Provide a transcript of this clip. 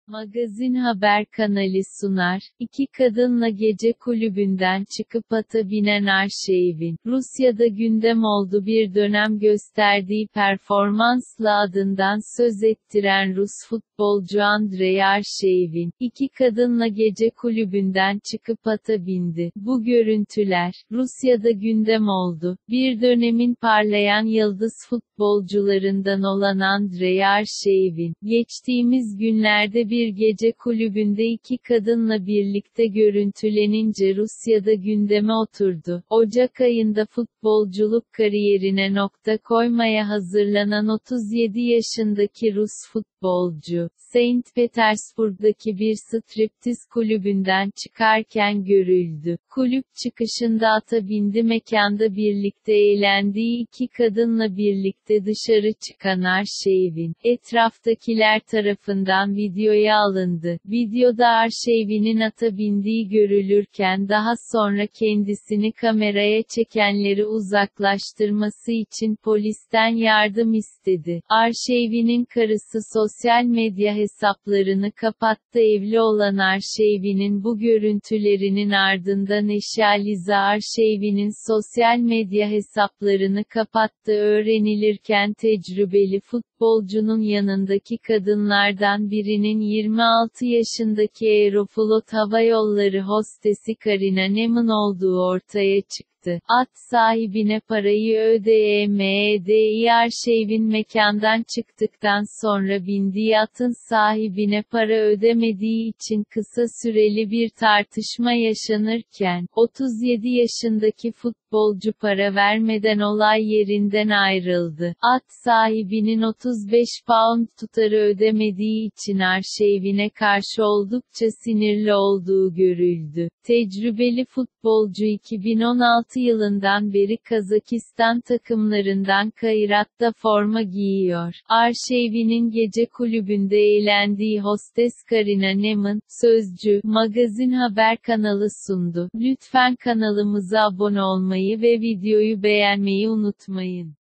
Magazin Haber kanalı sunar, İki kadınla gece kulübünden çıkıp ata binen Arşavin, Rusya'da gündem oldu bir dönem gösterdiği performansla adından söz ettiren Rus futbolcu Andrei Arşavin, iki kadınla gece kulübünden çıkıp ata bindi. Bu görüntüler, Rusya'da gündem oldu. Bir dönemin parlayan yıldız futbolcularından olan Andrei Arşavin, geçtiğimiz günlerde bir gece kulübünde iki kadınla birlikte görüntülenince Rusya'da gündeme oturdu. Ocak ayında futbolculuk kariyerine nokta koymaya hazırlanan 37 yaşındaki Rus futbolcu, Saint Petersburg'daki bir striptiz kulübünden çıkarken görüldü. Kulüp çıkışında ata bindi. Mekanda birlikte eğlendiği iki kadınla birlikte dışarı çıkan Arşavin, etraftakiler tarafından videoya alındı. Videoda Arşavin'in ata bindiği görülürken daha sonra kendisini kameraya çekenleri uzaklaştırması için polisten yardım istedi. Arşavin'in karısı sosyal medya hesaplarını kapattı. Evli olan Arşavin'in bu görüntülerinin ardından eşi Aliza Arşavin'in sosyal medya hesaplarını kapattığı öğrenilirken tecrübeli futbolcunun yanındaki kadınlardan birinin 26 yaşındaki Aeroflot Hava Yolları hostesi Karina Neman olduğu ortaya çıktı. At sahibine parayı ödeyemediği Arşavin mekandan çıktıktan sonra bindiği atın sahibine para ödemediği için kısa süreli bir tartışma yaşanırken, 37 yaşındaki futbolcu para vermeden olay yerinden ayrıldı. At sahibinin 35 pound tutarı ödemediği için Arşavin'e karşı oldukça sinirli olduğu görüldü. Tecrübeli futbolcu 2016 yılından beri Kazakistan takımlarından Kairat'ta forma giyiyor. Arşavin'in gece kulübünde eğlendiği hostes Karina Neman, Sözcü, Magazin Haber kanalı sundu. Lütfen kanalımıza abone olmayı ve videoyu beğenmeyi unutmayın.